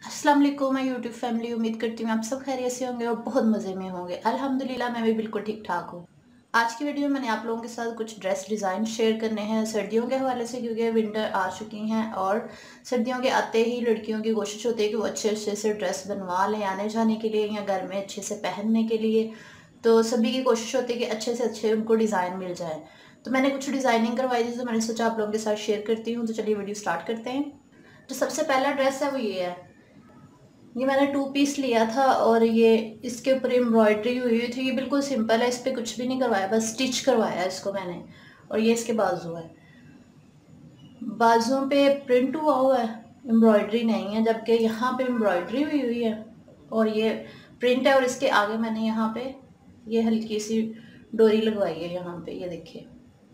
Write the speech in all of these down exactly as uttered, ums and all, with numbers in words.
अस्सलाम वालेकुम मैं यूट्यूब फैमिली। उम्मीद करती हूँ आप सब खैरियत से होंगे और बहुत मज़े में होंगे। अल्हम्दुलिल्लाह मैं भी बिल्कुल ठीक ठाक हूँ। आज की वीडियो में मैंने आप लोगों के साथ कुछ ड्रेस डिज़ाइन शेयर करने हैं सर्दियों के हवाले से, क्योंकि विंटर आ चुकी हैं और सर्दियों के आते ही लड़कियों की कोशिश होती है कि वो अच्छे अच्छे से ड्रेस बनवा लें आने जाने के लिए या घर में अच्छे से पहनने के लिए। तो सभी की कोशिश होती है कि अच्छे से अच्छे उनको डिज़ाइन मिल जाए। तो मैंने कुछ डिज़ाइनिंग करवाई थी, तो मैंने सोचा आप लोगों के साथ शेयर करती हूँ। तो चलिए वीडियो स्टार्ट करते हैं। तो सबसे पहला ड्रेस है वो ये है। ये मैंने टू पीस लिया था और ये इसके ऊपर एम्ब्रॉयडरी हुई हुई थी। ये बिल्कुल सिंपल है, इस पर कुछ भी नहीं करवाया, बस स्टिच करवाया है इसको मैंने। और ये इसके बाजू है, बाजुओं पे प्रिंट हुआ हुआ है, एम्ब्रॉयडरी नहीं है, जबकि यहाँ पे एम्ब्रॉयडरी हुई हुई है और ये प्रिंट है। और इसके आगे मैंने यहाँ पे ये हल्की सी डोरी लगवाई है यहाँ पे, ये देखिए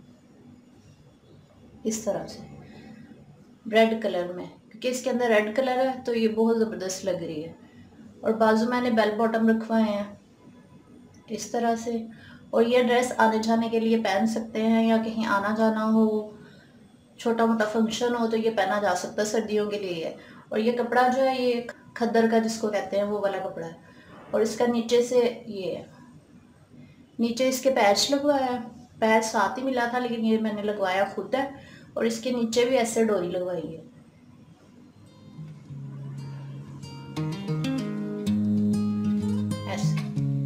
इस तरह से रेड कलर में, क्योंकि इसके अंदर रेड कलर है तो ये बहुत ज़बरदस्त लग रही है। और बाजू मैंने बेल बॉटम रखवाए हैं इस तरह से। और ये ड्रेस आने जाने के लिए पहन सकते हैं, या कहीं आना जाना हो, छोटा मोटा फंक्शन हो तो ये पहना जा सकता है, सर्दियों के लिए है। और ये कपड़ा जो है ये खद्दर का जिसको कहते हैं वो वाला कपड़ा है। और इसका नीचे से ये है, नीचे इसके पैच लगवाया है, पैच साथ ही मिला था लेकिन ये मैंने लगवाया खुद है। और इसके नीचे भी ऐसे डोरी लगवाई है। ऐसे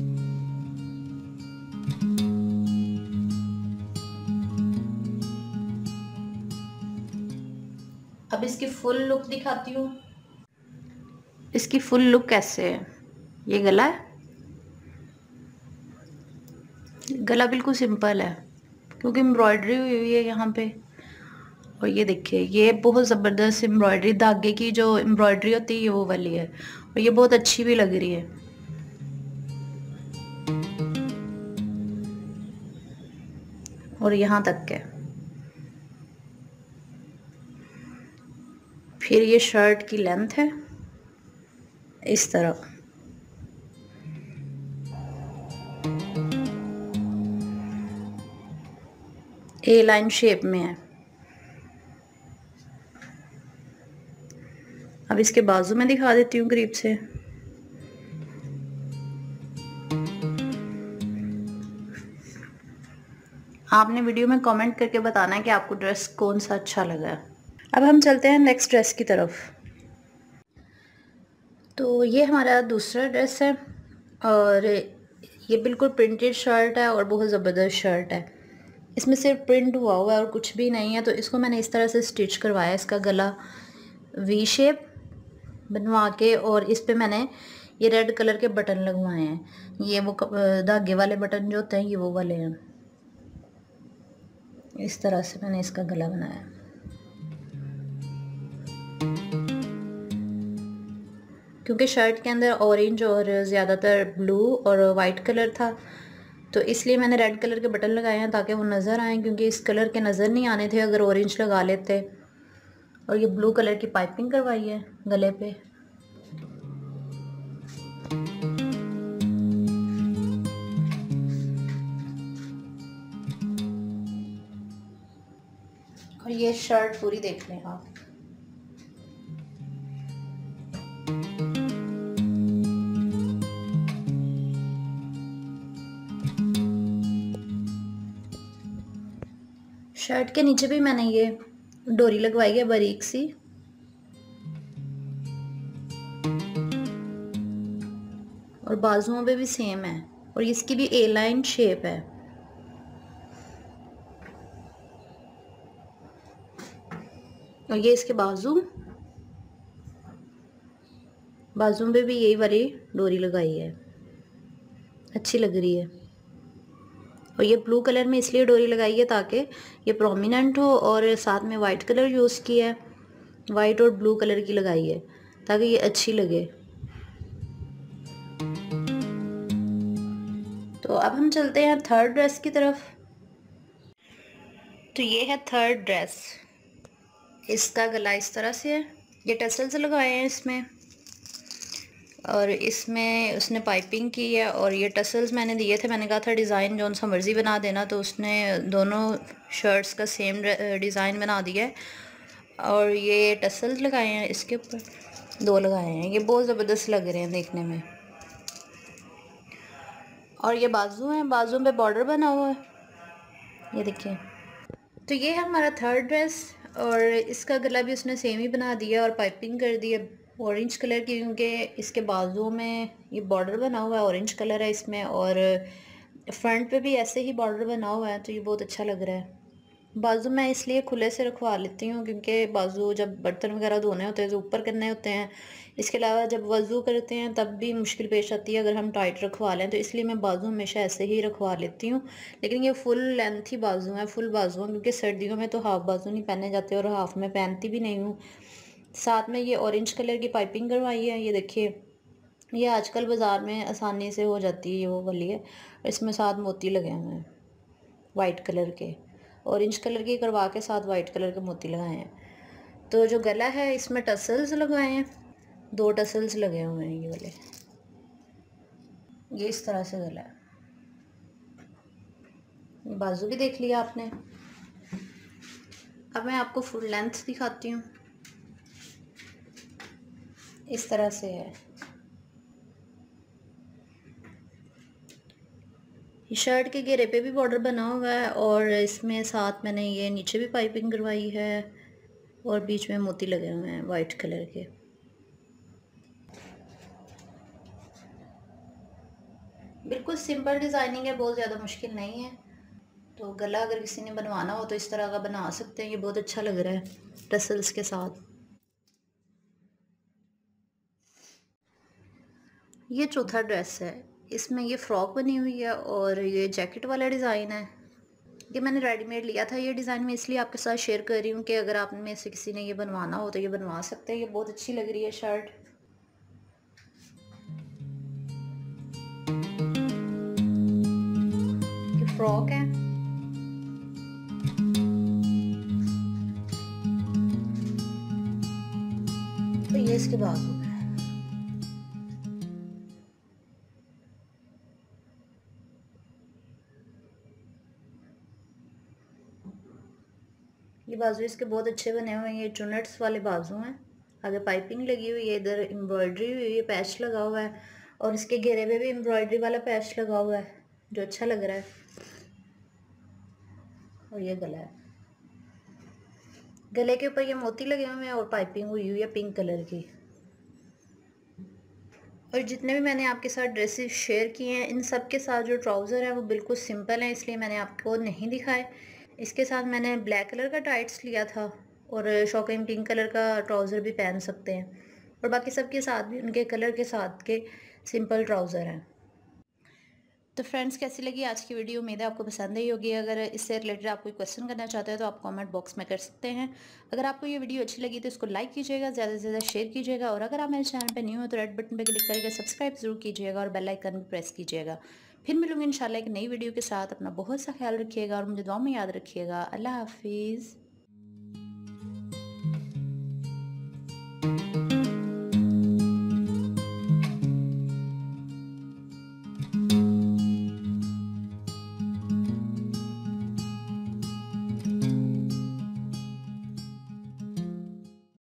अब इसकी फुल लुक दिखाती हूँ। इसकी फुल लुक कैसे है, ये गला है, गला बिल्कुल सिंपल है क्योंकि एम्ब्रॉयडरी हुई हुई है यहाँ पे। और ये देखिए ये बहुत ज़बरदस्त एम्ब्रॉयडरी, धागे की जो एम्ब्रॉयडरी होती है वो वाली है, और ये बहुत अच्छी भी लग रही है। और यहाँ तक है। फिर ये शर्ट की लेंथ है इस तरह, ए लाइन शेप में है। अब इसके बाजू में दिखा देती हूँ करीब से। आपने वीडियो में कमेंट करके बताना है कि आपको ड्रेस कौन सा अच्छा लगा। अब हम चलते हैं नेक्स्ट ड्रेस की तरफ। तो ये हमारा दूसरा ड्रेस है और ये बिल्कुल प्रिंटेड शर्ट है और बहुत ज़बरदस्त शर्ट है। इसमें सिर्फ प्रिंट हुआ हुआ है और कुछ भी नहीं है। तो इसको मैंने इस तरह से स्टिच करवाया, इसका गला वी शेप बनवा के, और इस पे मैंने ये रेड कलर के बटन लगवाए हैं। ये वो धागे वाले बटन जो होते हैं ये वो वाले हैं। इस तरह से मैंने इसका गला बनाया। क्योंकि शर्ट के अंदर ऑरेंज और ज़्यादातर ब्लू और वाइट कलर था, तो इसलिए मैंने रेड कलर के बटन लगाए हैं ताकि वो नज़र आए, क्योंकि इस कलर के नज़र नहीं आने थे अगर ऑरेंज लगा लेते। और ये ब्लू कलर की पाइपिंग करवाई है गले पे। और ये शर्ट पूरी देख लें आप। शर्ट के नीचे भी मैंने ये डोरी लगवाई है बारीक सी। और बाजुओं पे भी सेम है और इसकी भी ए लाइन शेप है। और ये इसके बाजू, बाजू पे भी यही वाली डोरी लगाई है, अच्छी लग रही है। और ये ब्लू कलर में इसलिए डोरी लगाई है ताकि ये प्रोमिनेंट हो, और साथ में वाइट कलर यूज़ किया है, वाइट और ब्लू कलर की लगाई है ताकि ये अच्छी लगे। तो अब हम चलते हैं थर्ड ड्रेस की तरफ। तो ये है थर्ड ड्रेस। इसका गला इस तरह से है, ये टसल्स लगाए हैं इसमें, और इसमें उसने पाइपिंग की है। और ये टसल्स मैंने दिए थे, मैंने कहा था डिज़ाइन जो सा मर्ज़ी बना देना, तो उसने दोनों शर्ट्स का सेम डिज़ाइन बना दिया है। और ये टसल्स लगाए हैं इसके ऊपर। दो लगाए हैं, ये बहुत ज़बरदस्त लग रहे हैं देखने में। और ये बाजू हैं, बाजू पे बॉर्डर बना हुआ है, ये देखिए। तो ये है हमारा थर्ड ड्रेस और इसका गला भी उसने सेम ही बना दिया और पाइपिंग कर दी है ऑरेंज कलर की, क्योंकि इसके बाजुओं में ये बॉर्डर बना हुआ है, ऑरेंज कलर है इसमें, और फ्रंट पे भी ऐसे ही बॉर्डर बना हुआ है, तो ये बहुत अच्छा लग रहा है। बाजू मैं इसलिए खुले से रखवा लेती हूँ क्योंकि बाजू जब बर्तन वगैरह धोने होते हैं तो ऊपर करने होते हैं, इसके अलावा जब वज़ू करते हैं तब भी मुश्किल पेश आती है अगर हम टाइट रखवा लें, तो इसलिए मैं बाजू हमेशा ऐसे ही रखवा लेती हूँ। लेकिन ये फुल लेंथ ही बाजू है, फुल बाजू है, क्योंकि सर्दियों में तो हाफ बाजू नहीं पहने जाते और हाफ में पहनती भी नहीं हूँ। साथ में ये ऑरेंज कलर की पाइपिंग करवाई है, ये देखिए, ये आजकल बाज़ार में आसानी से हो जाती है, ये वो वाली है। इसमें साथ मोती लगे हुए हैं वाइट कलर के, ऑरेंज कलर की करवा के साथ वाइट कलर के मोती लगाए हैं। तो जो गला है इसमें टसल्स लगाए हैं, दो टसल्स लगे हुए हैं ये वाले, ये इस तरह से गला है। बाजू भी देख लिया आपने। अब मैं आपको फुल लेंथ दिखाती हूँ, इस तरह से है। शर्ट के घेरे पे भी बॉर्डर बना हुआ है और इसमें साथ मैंने ये नीचे भी पाइपिंग करवाई है और बीच में मोती लगे हुए हैं वाइट कलर के। बिल्कुल सिंपल डिज़ाइनिंग है, बहुत ज़्यादा मुश्किल नहीं है। तो गला अगर किसी ने बनवाना हो तो इस तरह का बना सकते हैं, ये बहुत अच्छा लग रहा है टसल्स के साथ। ये चौथा ड्रेस है, इसमें ये फ्रॉक बनी हुई है और ये जैकेट वाला डिज़ाइन है। ये मैंने रेडीमेड लिया था ये डिज़ाइन, मैं इसलिए आपके साथ शेयर कर रही हूँ कि अगर आप में से किसी ने ये बनवाना हो तो ये बनवा सकते हैं। ये बहुत अच्छी लग रही है शर्ट। ये फ्रॉक है, तो ये इसके बाजू है। ये बाजू इसके बहुत अच्छे बने हुए हैं, ये चुनट्स वाले बाजू हैं। आगे पाइपिंग लगी हुई है, इधर एम्ब्रॉयडरी हुई है, पैच लगा हुआ है और इसके घेरे पे भी एम्ब्रॉयडरी वाला पैच लगा हुआ है जो अच्छा लग रहा है। और ये गला है, गले के ऊपर ये मोती लगे हुए हैं और पाइपिंग हुई हुई है पिंक कलर की। और जितने भी मैंने आपके साथ ड्रेसेस शेयर किए हैं इन सब के साथ जो ट्राउज़र है वो बिल्कुल सिंपल है, इसलिए मैंने आपको नहीं दिखाए। इसके साथ मैंने ब्लैक कलर का टाइट्स लिया था और शॉकिंग पिंक कलर का ट्राउज़र भी पहन सकते हैं, और बाकी सब के साथ भी उनके कलर के साथ के सिंपल ट्राउज़र हैं। तो फ्रेंड्स, कैसी लगी आज की वीडियो? उम्मीद है आपको पसंद आई होगी। अगर इससे रिलेटेड आप कोई क्वेश्चन करना चाहते हैं तो आप कमेंट बॉक्स में कर सकते हैं। अगर आपको ये वीडियो अच्छी लगी तो इसको लाइक कीजिएगा, ज़्यादा से ज़्यादा शेयर कीजिएगा, और अगर आप मेरे चैनल पर न्यू हो तो रेड बटन पर क्लिक करके सब्सक्राइब जरूर कीजिएगा और बेल आइकन भी प्रेस कीजिएगा। फिर मिलूंगी इंशाल्लाह एक नई वीडियो के साथ। अपना बहुत सा ख्याल रखिएगा और मुझे दुआ में याद रखिएगा। अल्लाह हाफिज़।